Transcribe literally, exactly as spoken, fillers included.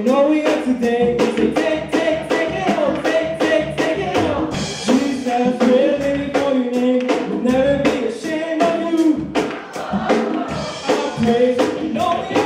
And all we have today is to take, take, take it home, take, take, take it home. Jesus, we're living for your name, we'll never be ashamed of you. I praise, you know we